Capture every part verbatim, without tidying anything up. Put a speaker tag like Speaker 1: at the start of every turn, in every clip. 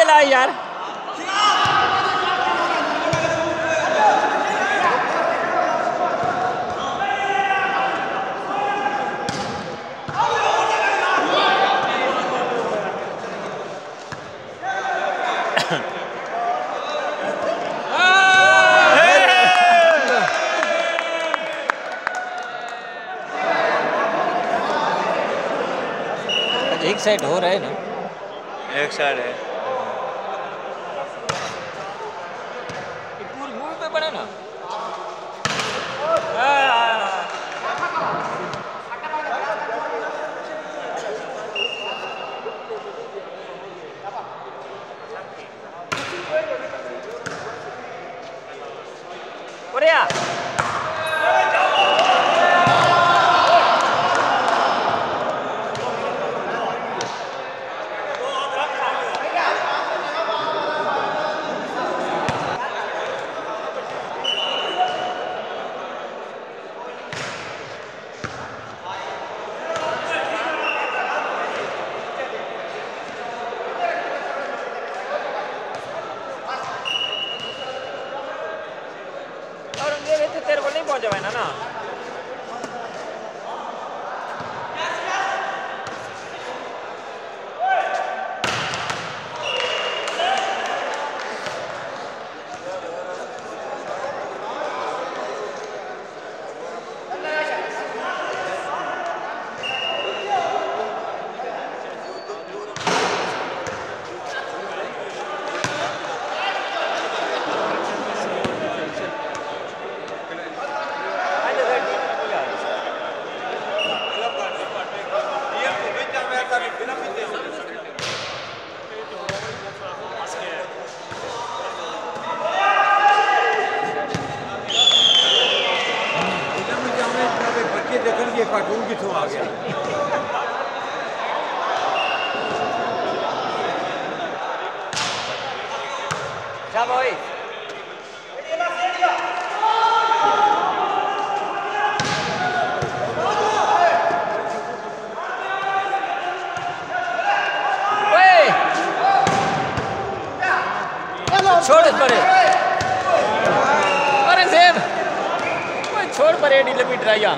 Speaker 1: ला यार एक साइड हो रहा है ना
Speaker 2: एक साइड है
Speaker 1: पूरी मूवी पे बने ना कोरिया तेरे को नहीं पहुंचा है ना ना
Speaker 2: कार्टून की थ्रू आ गया
Speaker 1: क्या भाई छोड़ इस पर अरे सेब छोड़ पर एडी लंबी ट्राइया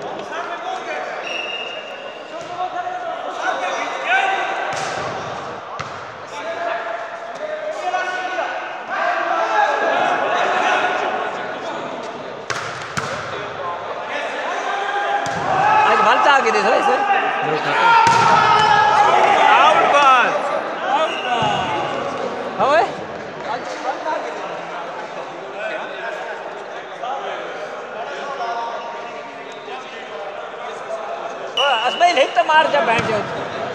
Speaker 1: आगे देखो इसे
Speaker 2: आउट बॉल
Speaker 1: ओए अस्माइल हिट तो मार जा बैठ जाओ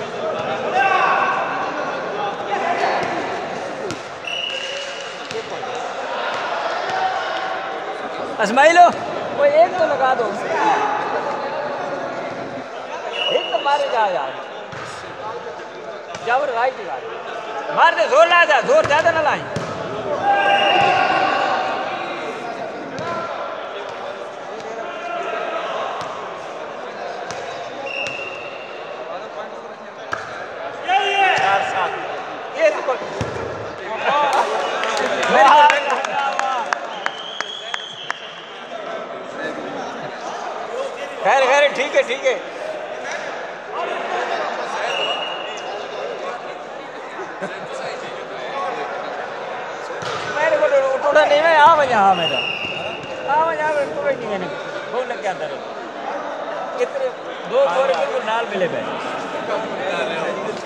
Speaker 1: अस्माइलो कोई एक तो लगा दो मारे जा यार जबर राइट यार मार दे जोर ला जा जोर ज्यादा ना लाए चार सात ये तो खैर खैर ठीक है ठीक है थोड़ा नहीं मैं आ वजह हाँ मेरा आ वजह कोई नहीं मैंने बहुत लग गया अंदर कितने दो गोरे बिल्कुल नाल मिले बैठे